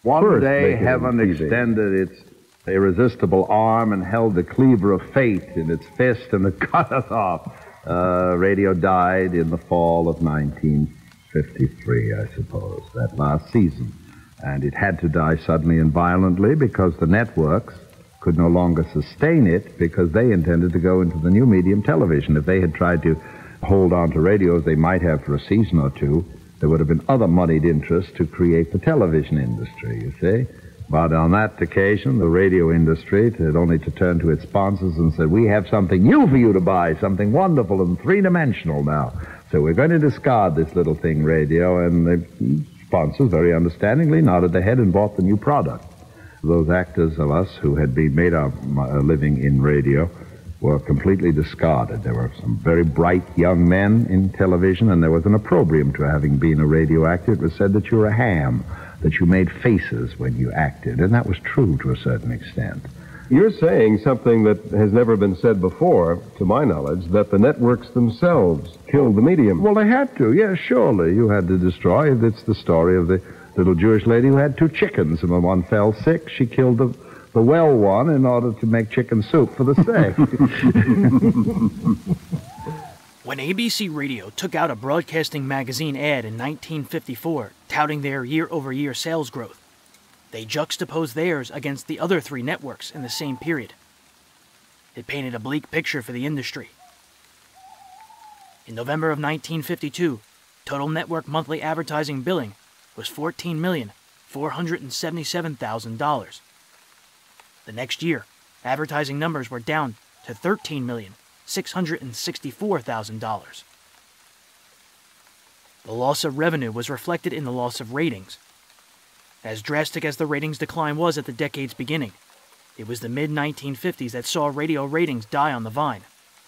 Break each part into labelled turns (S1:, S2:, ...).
S1: One day heaven extended its irresistible arm and held the cleaver of fate in its fist, and it cut us off. Radio died in the fall of 1953, I suppose, that last season. And it had to die suddenly and violently because the networks could no longer sustain it because they intended to go into the new medium, television. If they had tried to hold on to radio, as they might have for a season or two, there would have been other moneyed interests to create the television industry, you see. But on that occasion, the radio industry had only to turn to its sponsors and said, we have something new for you to buy, something wonderful and three-dimensional now. So we're going to discard this little thing, radio, and the sponsors, very understandingly, nodded their head and bought the new product. Those actors of us who had made our living in radio were completely discarded. There were some very bright young men in television, and there was an opprobrium to having been a radio actor. It was said that you were a ham, that you made faces when you acted, and that was true to a certain extent.
S2: You're saying something that has never been said before, to my knowledge, that the networks themselves killed the medium.
S1: Well, they had to, yes, surely. You had to destroy. It's the story of the little Jewish lady who had 2 chickens, and when one fell sick, she killed the well one in order to make chicken soup for the sick.
S3: When ABC Radio took out a broadcasting magazine ad in 1954 touting their year-over-year sales growth, they juxtaposed theirs against the other 3 networks in the same period. It painted a bleak picture for the industry. In November of 1952, total network monthly advertising billing was $14,477,000. The next year, advertising numbers were down to $13,664,000. The loss of revenue was reflected in the loss of ratings. As drastic as the ratings decline was at the decade's beginning, it was the mid-1950s that saw radio ratings die on the vine.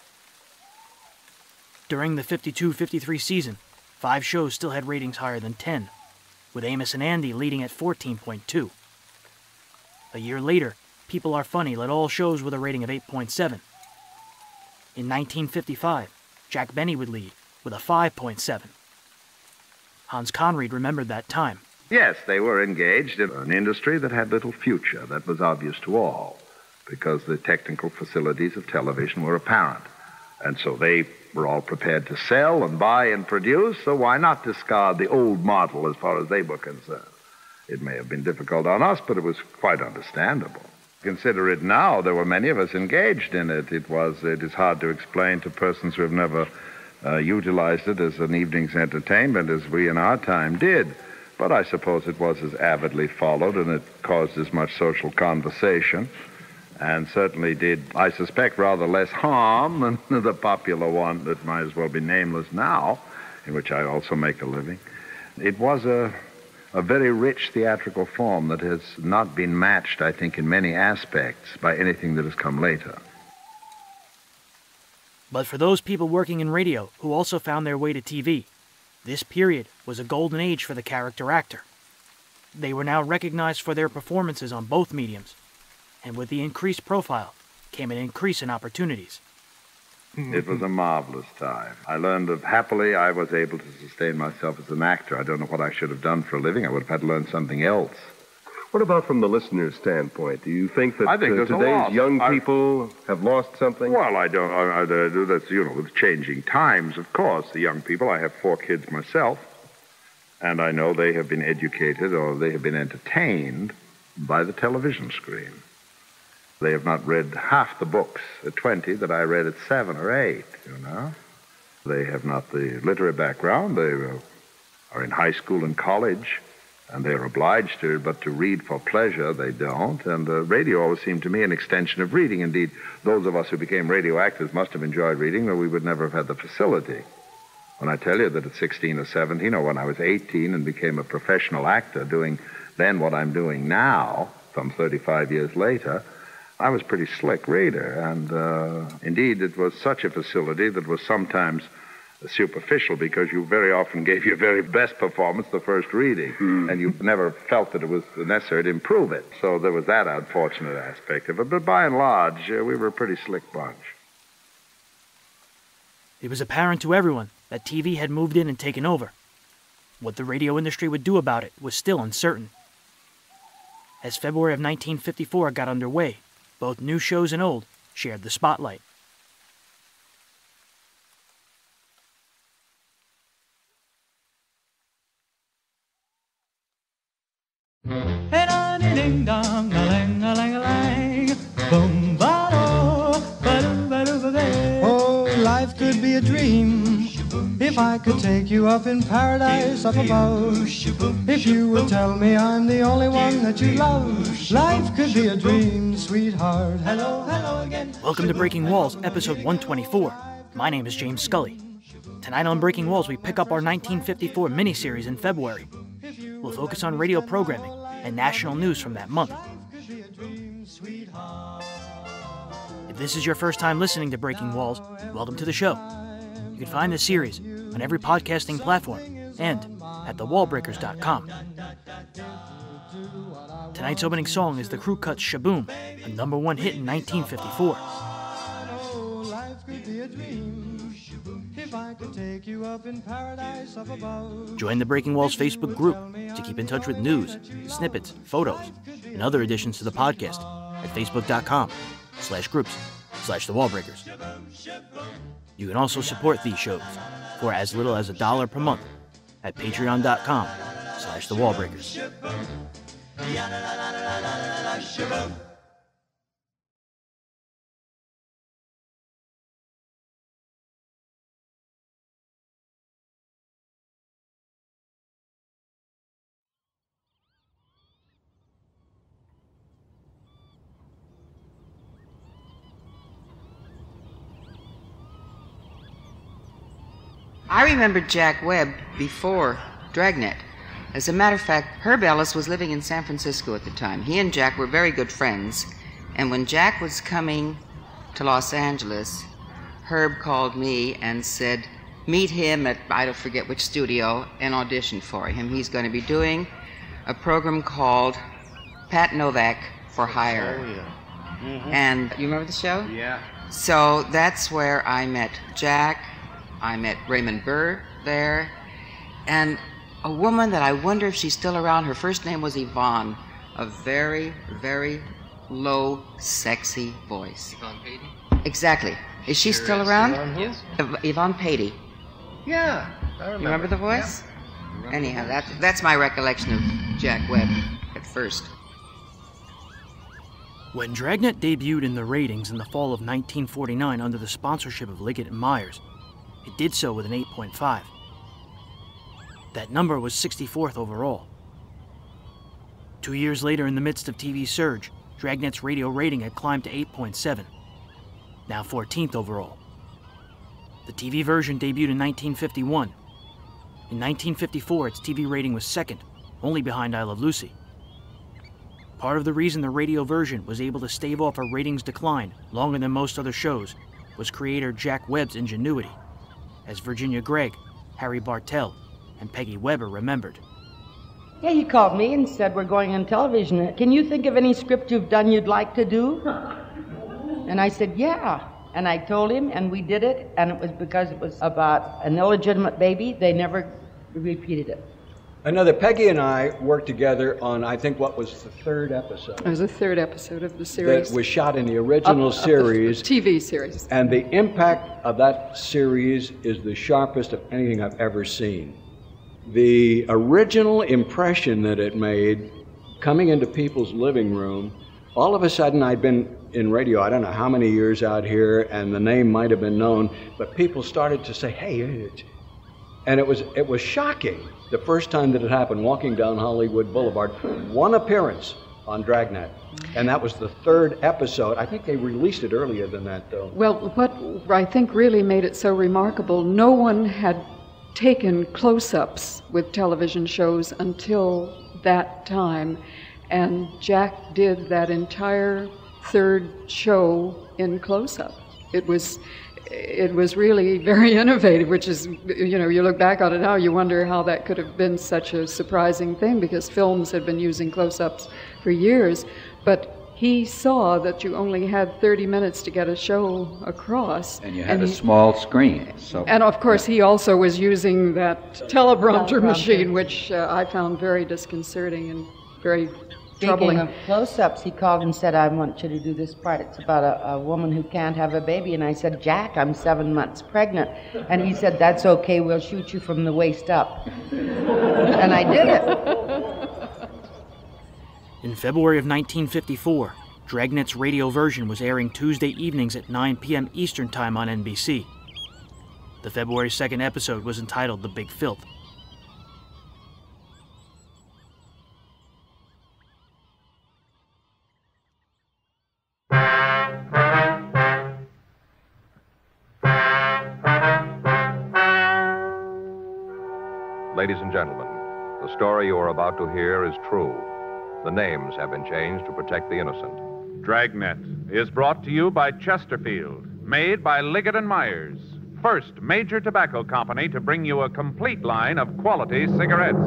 S3: During the 52-53 season, 5 shows still had ratings higher than 10, with Amos N Andy leading at 14.2. A year later, People Are Funny led all shows with a rating of 8.7. In 1955, Jack Benny would lead with a 5.7. Hans Conried remembered that time.
S1: Yes, they were engaged in an industry that had little future. That was obvious to all, because the technical facilities of television were apparent. And so they were all prepared to sell and buy and produce, so why not discard the old model as far as they were concerned? It may have been difficult on us, but it was quite understandable. Consider it now, there were many of us engaged in it. It is hard to explain to persons who have never utilized it as an evening's entertainment as we in our time did. But I suppose it was as avidly followed, and it caused as much social conversation, and certainly did, I suspect, rather less harm than the popular one that might as well be nameless now, in which I also make a living. It was a very rich theatrical form that has not been matched, I think, in many aspects by anything that has come later.
S3: But for those people working in radio who also found their way to TV, this period was a golden age for the character actor. They were now recognized for their performances on both mediums, and with the increased profile came an increase in opportunities.
S1: It was a marvelous time. I learned that happily I was able to sustain myself as an actor. I don't know what I should have done for a living. I would have had to learn something else.
S2: What about from the listener's standpoint? Do you think that
S1: today's
S2: young people have lost something?
S1: Well, I don't. That's, with changing times, of course. The young people, I have 4 kids myself, and I know they have been educated or they have been entertained by the television screen. They have not read half the books at 20 that I read at 7 or 8, They have not the literary background. They are in high school and college, and they're obliged to, but to read for pleasure, they don't. And radio always seemed to me an extension of reading. Indeed, those of us who became radio actors must have enjoyed reading, or we would never have had the facility. When I tell you that at 16 or 17, or when I was 18 and became a professional actor, doing then what I'm doing now, some 35 years later, I was a pretty slick reader. And indeed, it was such a facility that was sometimes superficial, because you very often gave your very best performance the first reading, and you never felt that it was necessary to improve it. So there was that unfortunate aspect of it. But by and large, we were a pretty slick bunch.
S3: It was apparent to everyone that TV had moved in and taken over. What the radio industry would do about it was still uncertain. As February of 1954 got underway, both new shows and old shared the spotlight.
S4: Oh, life could be a dream if I could take you up in paradise up above. If you would tell me I'm the only one that you love, life could be a dream, sweetheart. Hello, hello again.
S3: Welcome to Breaking Walls, episode 124. My name is James Scully. Tonight on Breaking Walls, we pick up our 1954 miniseries in February. We'll focus on radio programming and national news from that month. If this is your first time listening to Breaking Walls, welcome to the show. You can find the series on every podcasting platform and at thewallbreakers.com. Tonight's opening song is The Crew Cuts Shaboom, a #1 hit in 1954. Join the Breaking Walls Facebook group to keep in touch with news, snippets, photos, and other additions to the podcast at facebook.com/groups/thewallbreakers. You can also support these shows for as little as $1 per month at patreon.com/thewallbreakers.
S5: I remember Jack Webb before Dragnet. As a matter of fact, Herb Ellis was living in San Francisco at the time. He and Jack were very good friends. And when Jack was coming to Los Angeles, Herb called me and said, meet him at, I don't forget which studio, and audition for him. He's going to be doing a program called Pat Novak for Hire.
S1: Oh, yeah. Mm-hmm.
S5: And you remember the show?
S1: Yeah.
S5: So that's where I met Jack. I met Raymond Burr there, and a woman that I wonder if she's still around. Her first name was Yvonne, a very, very low, sexy voice.
S6: Yvonne Patey?
S5: Exactly. Is she still around?
S6: Yes.
S5: Yvonne Patey.
S6: Yeah, I remember.
S5: You remember the voice?
S6: Yeah.
S5: Anyhow, that's my recollection of Jack Webb at first.
S3: When Dragnet debuted in the ratings in the fall of 1949 under the sponsorship of Liggett & Myers, it did so with an 8.5. That number was 64th overall. 2 years later, in the midst of TV surge, Dragnet's radio rating had climbed to 8.7, now 14th overall. The TV version debuted in 1951. In 1954, its TV rating was second, only behind I Love Lucy. Part of the reason the radio version was able to stave off a ratings decline longer than most other shows was creator Jack Webb's ingenuity, as Virginia Gregg, Harry Bartell, and Peggy Weber remembered.
S7: Yeah, he called me and said, we're going on television. Can you think of any script you've done you'd like to do? And I said, yeah. And I told him, and we did it, and it was because it was about an illegitimate baby. They never repeated it.
S8: I know that Peggy and I worked together on, I think, what was the third episode.
S9: It was the third episode of the series.
S8: That was shot in the original series.
S9: TV series.
S8: And the impact of that series is the sharpest of anything I've ever seen. The original impression that it made, coming into people's living room, all of a sudden I'd been in radio, I don't know how many years out here, and the name might have been known, but people started to say, hey, and it was shocking. The first time that it happened, walking down Hollywood Boulevard, one appearance on Dragnet, and that was the third episode. I think they released it earlier than that, though.
S9: Well, what I think really made it so remarkable, no one had taken close-ups with television shows until that time, and Jack did that entire third show in close-up. It was really very innovative, which is, you look back on it now, you wonder how that could have been such a surprising thing, because films had been using close-ups for years. But he saw that you only had 30 minutes to get a show across.
S6: And you had a small screen. So.
S9: And of course, he also was using that teleprompter machine, which I found very disconcerting and very
S7: Speaking of close-ups, he called and said, I want you to do this part. It's about a woman who can't have a baby. And I said, Jack, I'm 7 months pregnant. And he said, that's okay, we'll shoot you from the waist up. And I did it.
S3: In February of 1954, Dragnet's radio version was airing Tuesday evenings at 9 p.m. Eastern Time on NBC. The February 2nd episode was entitled The Big Filth.
S10: Ladies and gentlemen, the story you are about to hear is true. The names have been changed to protect the innocent.
S11: Dragnet is brought to you by Chesterfield, made by Liggett & Myers, first major tobacco company to bring you a complete line of quality cigarettes.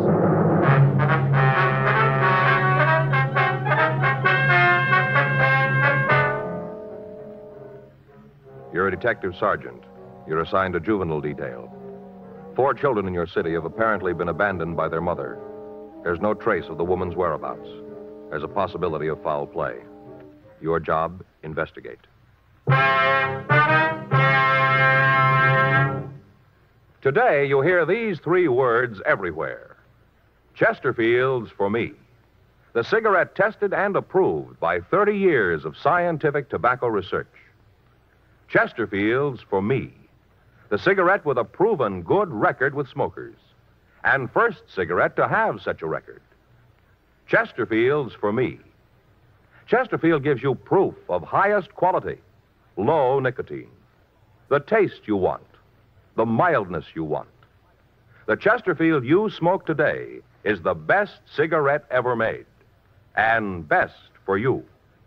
S10: You're a detective sergeant. You're assigned to juvenile detail. 4 children in your city have apparently been abandoned by their mother. There's no trace of the woman's whereabouts. There's a possibility of foul play. Your job, investigate. Today, you hear these 3 words everywhere. Chesterfield's for me. The cigarette tested and approved by 30 years of scientific tobacco research. Chesterfield's for me. The cigarette with a proven good record with smokers. And first cigarette to have such a record. Chesterfield's for me. Chesterfield gives you proof of highest quality, low nicotine. The taste you want, the mildness you want. The Chesterfield you smoke today is the best cigarette ever made. And best for you.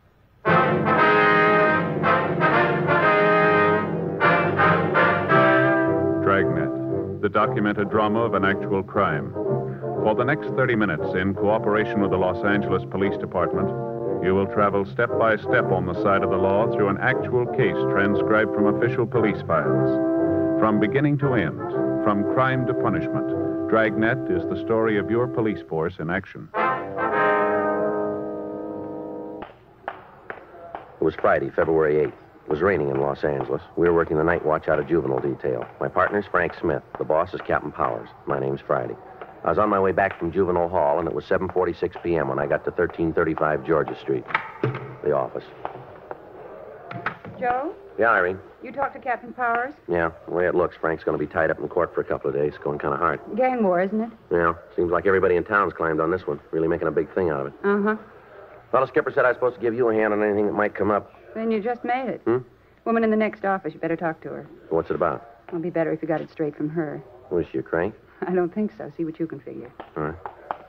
S11: Dragnet, the documented drama of an actual crime. For the next 30 minutes, in cooperation with the Los Angeles Police Department, you will travel step by step on the side of the law through an actual case transcribed from official police files. From beginning to end, from crime to punishment, Dragnet is the story of your police force in action.
S12: It was Friday, February 8th. It was raining in Los Angeles. We were working the night watch out of juvenile detail. My partner's Frank Smith. The boss is Captain Powers. My name's Friday. I was on my way back from juvenile hall, and it was 7:46 p.m. when I got to 1335 Georgia Street, the office.
S13: Joe?
S12: Yeah, Irene?
S13: You talked to Captain Powers?
S12: Yeah, the way it looks, Frank's going to be tied up in court for a couple of days. Going kind of hard.
S13: Gang war, isn't it?
S12: Yeah, seems like everybody in town's climbed on this one. Really making a big thing out of it.
S13: Uh-huh.
S12: Fellow skipper said I was supposed to give you a hand on anything that might come up.
S13: Then you just made it.
S12: Woman
S13: in the next office. You better talk to her.
S12: What's it about?
S13: It'll be better if you got it straight from her.
S12: Was she a crank?
S13: I don't think so. See what you can figure.
S12: All right.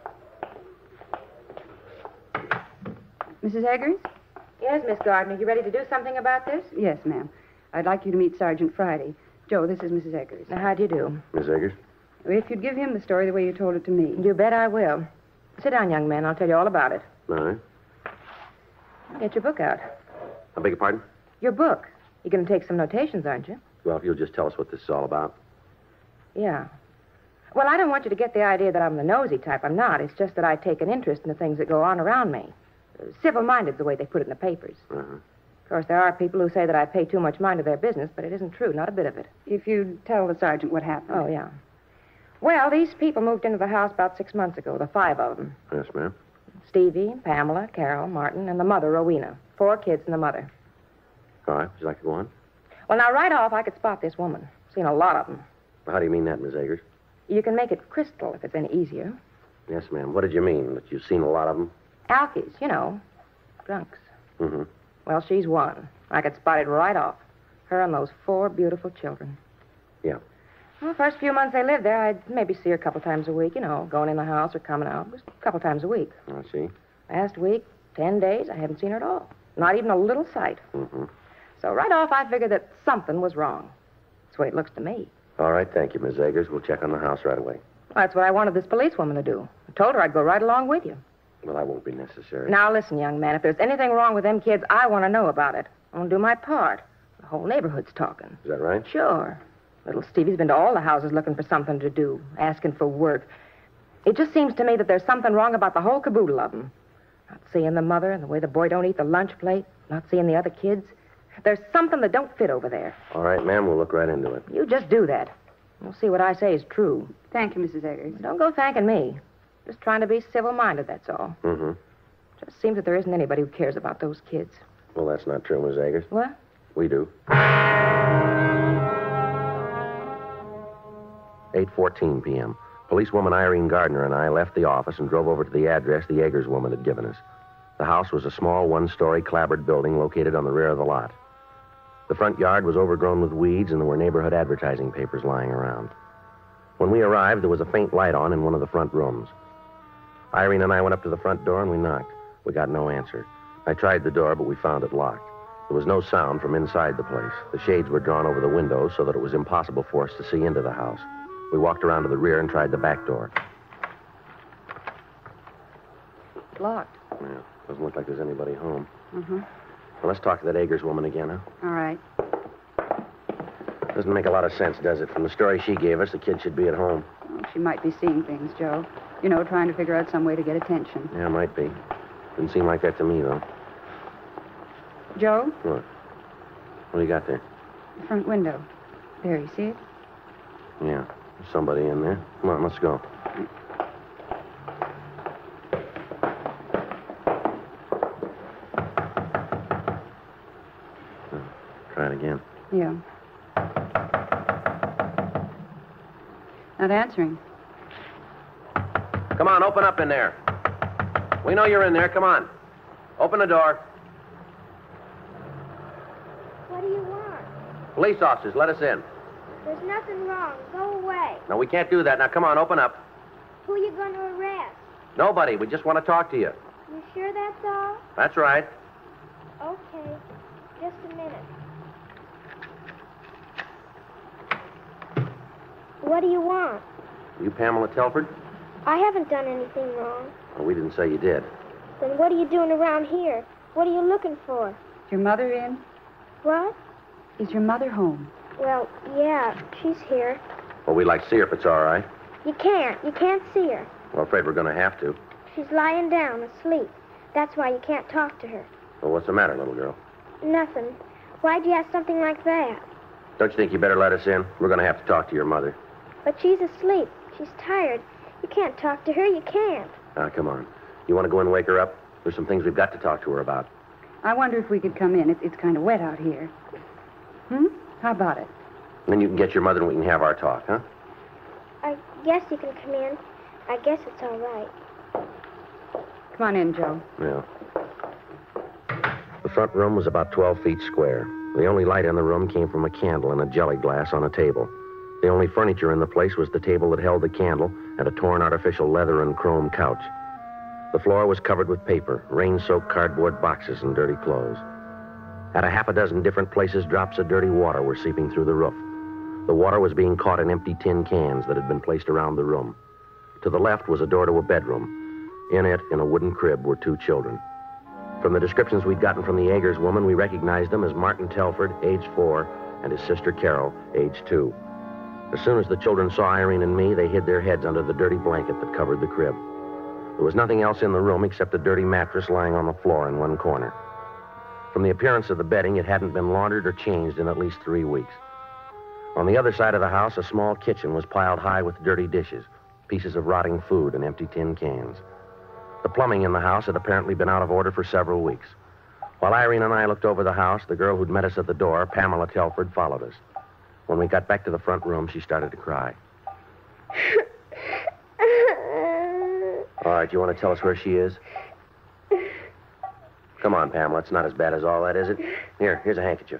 S13: Mrs. Eggers?
S14: Yes, Miss Gardner. You ready to do something about this?
S13: Yes, ma'am. I'd like you to meet Sergeant Friday. Joe, this is Mrs. Eggers.
S14: Now, how do you do?
S12: Miss Eggers?
S13: If you'd give him the story the way you told it to me.
S14: You bet I will. Sit down, young man. I'll tell you all about it.
S12: All right.
S14: Get your book out.
S12: I beg your pardon?
S14: Your book. You're going to take some notations, aren't you?
S12: Well, if you'll just tell us what this is all about.
S14: Yeah. Well, I don't want you to get the idea that I'm the nosy type. I'm not. It's just that I take an interest in the things that go on around me. Civil-minded's the way they put it in the papers.
S12: Uh-huh.
S14: Of course, there are people who say that I pay too much mind to their business, but it isn't true, not a bit of it.
S13: If you'd tell the sergeant what happened.
S14: Oh, yeah. Well, these people moved into the house about 6 months ago, the 5 of them.
S12: Yes, ma'am.
S14: Stevie, Pamela, Carol, Martin, and the mother, Rowena. 4 kids and the mother.
S12: All right. Would you like to go on?
S14: Well, now, right off, I could spot this woman. Seen a lot of them.
S12: How do you mean that, Miss Eggers?
S14: You can make it crystal if it's any easier.
S12: Yes, ma'am. What did you mean? That you've seen a lot of them?
S14: Alkies, you know. Drunks.
S12: Mm-hmm.
S14: Well, she's one. I could spot it right off. Her and those 4 beautiful children.
S12: Yeah.
S14: Well, the first few months they lived there, I'd maybe see her a couple times a week, you know, going in the house or coming out. Just a couple times a week.
S12: I see.
S14: Last week, 10 days, I haven't seen her at all. Not even a little sight.
S12: Mm-hmm.
S14: So right off, I figured that something was wrong. That's the way it looks to me.
S12: All right, thank you, Miss Eggers. We'll check on the house right away.
S14: Well, that's what I wanted this policewoman to do. I told her I'd go right along with you.
S12: Well, that won't be necessary.
S14: Now, listen, young man, if there's anything wrong with them kids, I want to know about it. I want to do my part. The whole neighborhood's talking.
S12: Is that right?
S14: Sure. Little Stevie's been to all the houses looking for something to do, asking for work. It just seems to me that there's something wrong about the whole caboodle of them. Not seeing the mother and the way the boy don't eat the lunch plate, not seeing the other kids. There's something that don't fit over there.
S12: All right, ma'am, we'll look right into it.
S14: You just do that. We'll see what I say is true.
S13: Thank you, Mrs. Eggers.
S14: Don't go thanking me. Just trying to be civil-minded, that's all.
S12: Mm-hmm.
S14: Just seems that there isn't anybody who cares about those kids.
S12: Well, that's not true, Miss Eggers.
S14: What?
S12: We do. 8:14 p.m. Policewoman Irene Gardner and I left the office and drove over to the address the Eggers woman had given us. The house was a small one-story clapboard building located on the rear of the lot. The front yard was overgrown with weeds, and there were neighborhood advertising papers lying around. When we arrived, there was a faint light on in one of the front rooms. Irene and I went up to the front door and we knocked. We got no answer. I tried the door, but we found it locked. There was no sound from inside the place. The shades were drawn over the windows so that it was impossible for us to see into the house. We walked around to the rear and tried the back door.
S14: It's locked.
S12: Yeah, doesn't look like there's anybody home.
S13: Mm-hmm.
S12: Well, let's talk to that Eggers woman again, huh?
S13: All right.
S12: Doesn't make a lot of sense, does it? From the story she gave us, the kid should be at home.
S13: Well, she might be seeing things, Joe. You know, trying to figure out some way to get attention.
S12: Yeah, might be. Didn't seem like that to me, though.
S13: Joe?
S12: What? What do you got there?
S13: The front window. There, you see it?
S12: Yeah, there's somebody in there. Come on, let's go. Try it again.
S13: Yeah. Not answering.
S12: Come on, open up in there. We know you're in there. Come on. Open the door.
S15: What do you want?
S12: Police officers, let us in.
S15: There's nothing wrong. Go away.
S12: No, we can't do that. Now, come on, open up.
S15: Who are you going to arrest?
S12: Nobody. We just want to talk to you.
S15: You sure that's all?
S12: That's right.
S15: Okay. Just a minute. What do you want?
S12: You Pamela Telford?
S15: I haven't done anything wrong.
S12: Well, we didn't say you did.
S15: Then what are you doing around here? What are you looking for?
S13: Is your mother in?
S15: What?
S13: Is your mother home?
S15: Well, yeah, she's here.
S12: Well, we'd like to see her if it's all right.
S15: You can't. You can't see her.
S12: We're afraid we're going to have to.
S15: She's lying down, asleep. That's why you can't talk to her.
S12: Well, what's the matter, little girl?
S15: Nothing. Why'd you ask something like that?
S12: Don't you think you better let us in? We're going to have to talk to your mother.
S15: But she's asleep. She's tired. You can't talk to her. You can't.
S12: Now, come on. You want to go in and wake her up? There's some things we've got to talk to her about.
S13: I wonder if we could come in. It's kind of wet out here. How about it?
S12: Then you can get your mother and we can have our talk, huh?
S15: I guess you can come in. I guess it's all right.
S13: Come on in, Joe.
S12: Yeah. The front room was about 12 feet square. The only light in the room came from a candle and a jelly glass on a table. The only furniture in the place was the table that held the candle and a torn artificial leather and chrome couch. The floor was covered with paper, rain-soaked cardboard boxes, and dirty clothes. At a half a dozen different places, drops of dirty water were seeping through the roof. The water was being caught in empty tin cans that had been placed around the room. To the left was a door to a bedroom. In it, in a wooden crib, were 2 children. From the descriptions we'd gotten from the Eggers woman, we recognized them as Martin Telford, age 4, and his sister Carol, age 2. As soon as the children saw Irene and me, they hid their heads under the dirty blanket that covered the crib. There was nothing else in the room except a dirty mattress lying on the floor in one corner. From the appearance of the bedding, it hadn't been laundered or changed in at least 3 weeks. On the other side of the house, a small kitchen was piled high with dirty dishes, pieces of rotting food, and empty tin cans. The plumbing in the house had apparently been out of order for several weeks. While Irene and I looked over the house, the girl who'd met us at the door, Pamela Telford, followed us. When we got back to the front room, she started to cry. All right, you want to tell us where she is? Come on, Pamela. It's not as bad as all that, is it? Here's a handkerchief.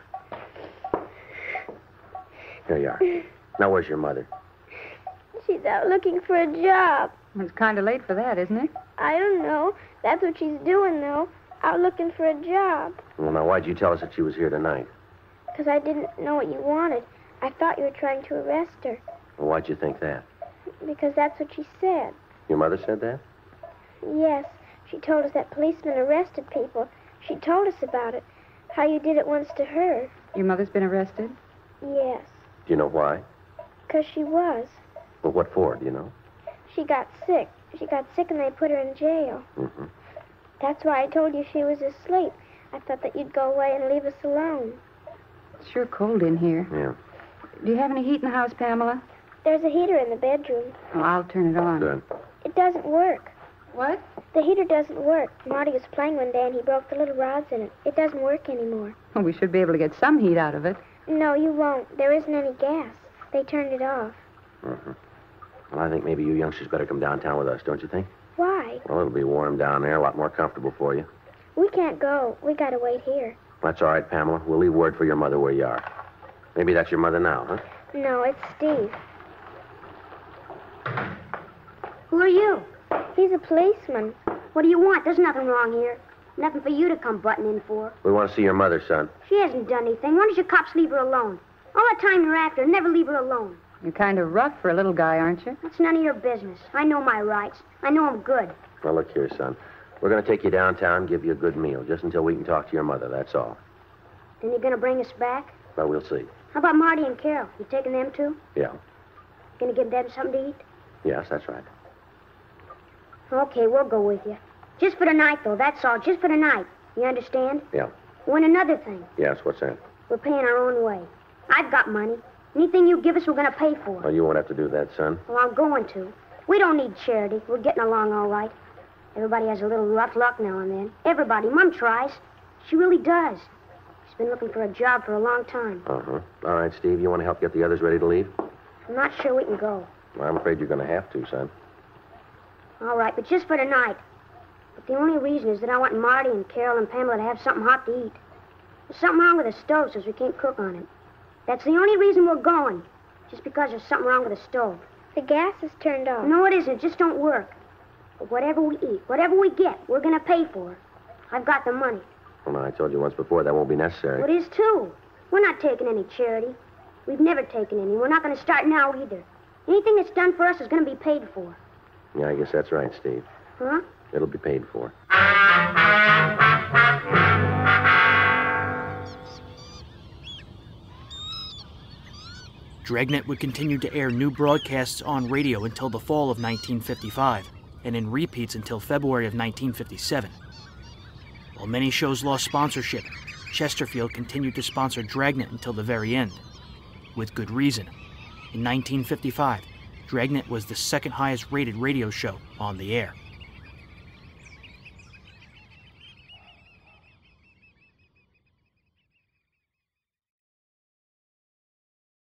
S12: Here you are. Now, where's your mother?
S15: She's out looking for a job.
S13: It's kind of late for that, isn't it?
S15: I don't know. That's what she's doing, though. Out looking for a job.
S12: Well, now, why'd you tell us that she was here tonight?
S15: Because I didn't know what you wanted. I thought you were trying to arrest her.
S12: Well, why'd you think that?
S15: Because that's what she said.
S12: Your mother said that?
S15: Yes. She told us that policemen arrested people. She told us about it. How you did it once to her.
S13: Your mother's been arrested?
S15: Yes.
S12: Do you know why?
S15: Because she was.
S12: Well, what for, do you know?
S15: She got sick. She got sick and they put her in jail.
S12: Mm-hmm.
S15: That's why I told you she was asleep. I thought that you'd go away and leave us alone.
S13: It's sure cold in here.
S12: Yeah.
S13: Do you have any heat in the house, Pamela?
S15: There's a heater in the bedroom.
S13: Oh, I'll turn it on.
S12: Good.
S15: It doesn't work.
S13: What?
S15: The heater doesn't work. Marty was playing one day and he broke the little rods in it. It doesn't work anymore.
S13: Well, we should be able to get some heat out of it.
S15: No, you won't. There isn't any gas. They turned it off.
S12: Mm-hmm. Well, I think maybe you youngsters better come downtown with us, don't you think?
S15: Why?
S12: Well, it'll be warm down there, a lot more comfortable for you.
S15: We can't go. We gotta wait here.
S12: That's all right, Pamela. We'll leave word for your mother where you are. Maybe that's your mother now, huh?
S15: No, it's Steve.
S16: Who are you?
S15: He's a policeman.
S16: What do you want? There's nothing wrong here. Nothing for you to come butting in for.
S12: We want to see your mother, son.
S16: She hasn't done anything. Why don't you cops leave her alone? All the time you're after her, never leave her alone.
S13: You're kind of rough for a little guy, aren't you?
S16: That's none of your business. I know my rights. I know I'm good.
S12: Well, look here, son. We're going to take you downtown and give you a good meal, just until we can talk to your mother, that's all.
S16: Then you're gonna bring us back?
S12: Well, we'll see.
S16: How about Marty and Carol? You taking them too?
S12: Yeah.
S16: Gonna give them something to eat?
S12: Yes, that's right.
S16: Okay, we'll go with you. Just for tonight, though, that's all. Just for tonight. You understand?
S12: Yeah.
S16: Oh, and another thing.
S12: Yes, what's that?
S16: We're paying our own way. I've got money. Anything you give us, we're gonna pay for.
S12: Well, you won't have to do that, son.
S16: Well, I'm going to. We don't need charity. We're getting along all right. Everybody has a little rough luck now and then. Everybody. Mom tries. She really does. She's been looking for a job for a long time.
S12: Uh-huh. All right, Steve, you want to help get the others ready to leave?
S16: I'm not sure we can go.
S12: Well, I'm afraid you're going to have to, son.
S16: All right, but just for tonight. But the only reason is that I want Marty and Carol and Pamela to have something hot to eat. There's something wrong with the stove, so we can't cook on it. That's the only reason we're going. Just because there's something wrong with the stove.
S15: The gas is turned off.
S16: No, it isn't. It just don't work. But whatever we eat, whatever we get, we're going to pay for. I've got the money.
S12: Well, I told you once before that won't be necessary.
S16: Well, it is, too. We're not taking any charity. We've never taken any. We're not going to start now, either. Anything that's done for us is going to be paid for.
S12: Yeah, I guess that's right, Steve.
S16: Huh?
S12: It'll be paid for.
S3: Dragnet would continue to air new broadcasts on radio until the fall of 1955, and in repeats until February of 1957. While many shows lost sponsorship, Chesterfield continued to sponsor Dragnet until the very end. With good reason. In 1955, Dragnet was the second highest rated radio show on the air.